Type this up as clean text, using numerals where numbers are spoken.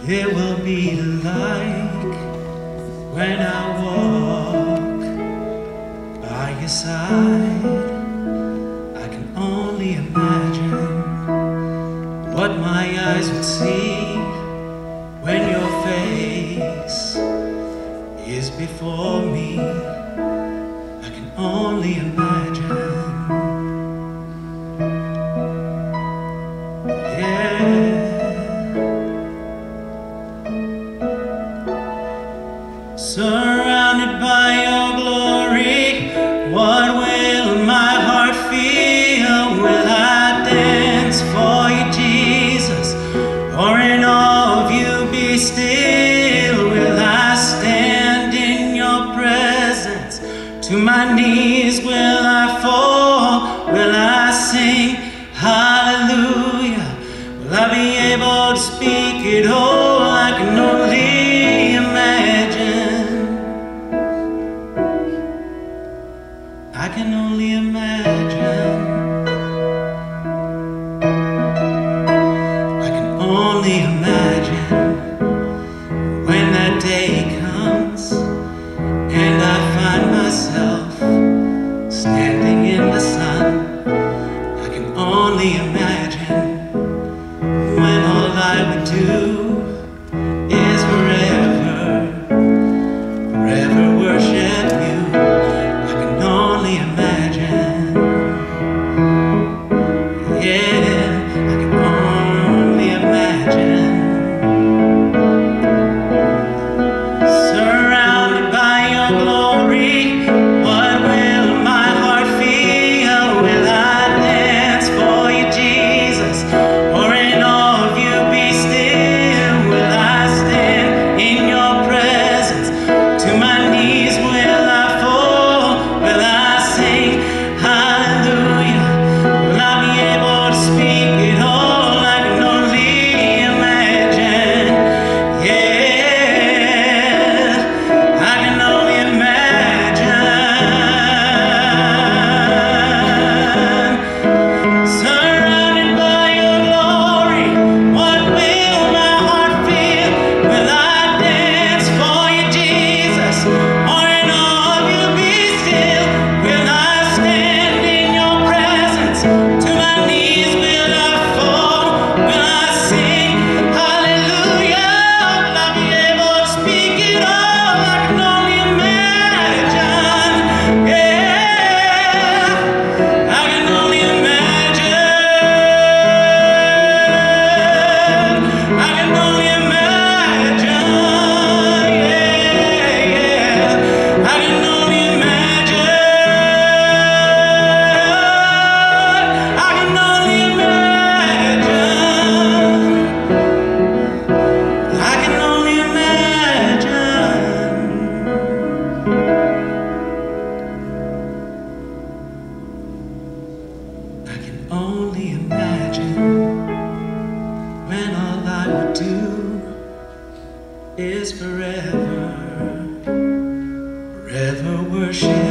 it will be like when I walk by your side. I can only imagine what my eyes would see when your face is before me. I can only imagine. Surrounded by your glory, what will my heart feel? Will I dance for you, Jesus? Or in awe of you be still? Will I stand in your presence? To my knees will I fall? Will I sing hallelujah? Will I be able to speak it all? I can only imagine. I can only imagine. I can only imagine when that day comes and I find myself standing in the sun. I can only imagine when all I would do is forever, forever worship you. I can only imagine. Yeah, I can only imagine. Surrounded by your glory, what will my heart feel? Will I dance for you, Jesus? Or in awe of you be still? Will I stand in your presence? To my knees will I fall? Will I sing hallelujah? Will I be able to speak it all? I can only imagine. Yeah, I can only imagine. Surrounded by your glory, what will my heart feel? Will I dance for you, Jesus? Or in awe of you be still? Will I stand in your presence? To my knees will I fall? Will I sing hallelujah? Will I be able to speak it all? I can only imagine. Yeah, I can only imagine. I can only imagine. Yeah, I can only imagine. I can only imagine. I can only imagine. I can only imagine when all I would do is forever, forever worship